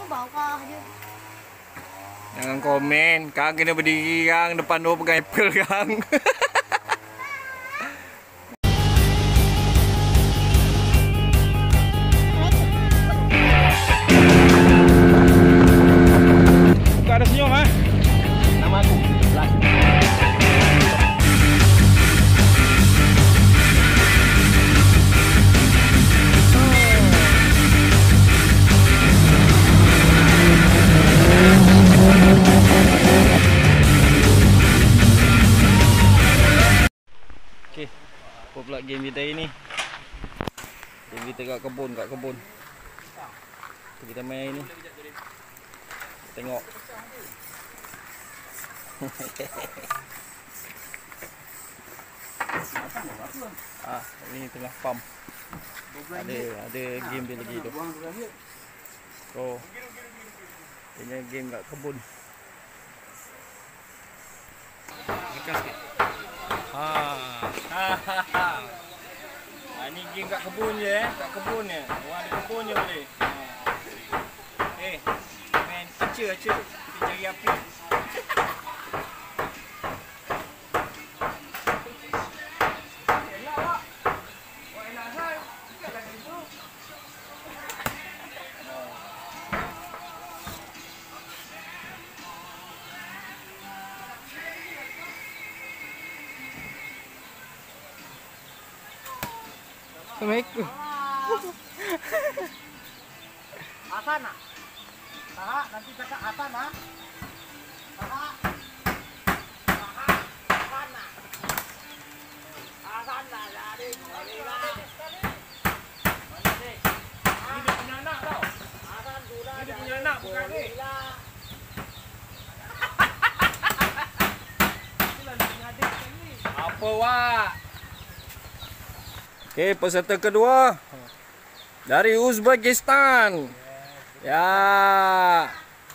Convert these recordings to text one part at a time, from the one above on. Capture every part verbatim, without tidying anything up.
bawah aja. Jangan komen, Kang kena berdiri Kang, depan dua pegang apple Kang. Gak ada senyum ha? Nama aku, Blas. Okay, apa pula game kita ini? Game kita kat kebun, kat kebun. Kita main ini. Tengok. Ah, ini tengah pump. Ada ada game dia lagi tu. So, ini game kat kebun. Ha. Ha ha. Ini game kat kebun je eh, kat kebun je. Orang ada kebun je boleh. Ha. Eh, main aca aca. Kita cari api. Assalamualaikum. Hasan nak? Tak, nanti cakap Hasan nak? Tak. Hasan nak? Hasan nak jadi. Ini dia punya anak tau. Hasan sudah. Ini dia punya anak bukan ni. Apa wak? Okey, peserta kedua dari Uzbekistan. Ya.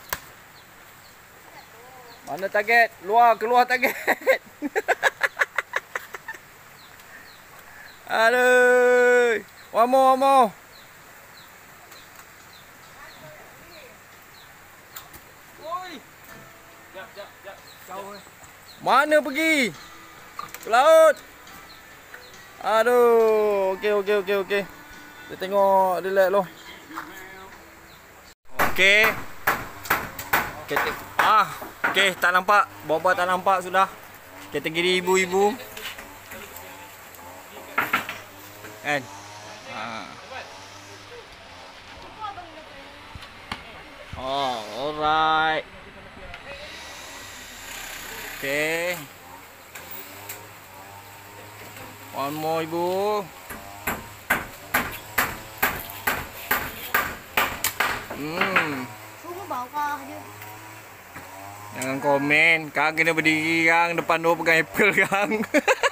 Mana target? Luar, keluar target. Aduh. One more, one more. Oi. Jap, jap, jap. Kau Mana pergi? Ke laut. Aduh. Okey, okey, okey, okey. Kita tengok relax loh. Okey. Kita ah, okey, tak nampak. Bawah tak nampak sudah. Kategori ibu-ibu. Kan? Ha. Oh, alright. Okey. One more ibu. Hmm. Suruh bawah aja. Jangan komen, Kang kena berdiri Kang, depan dua pegang apple Kang.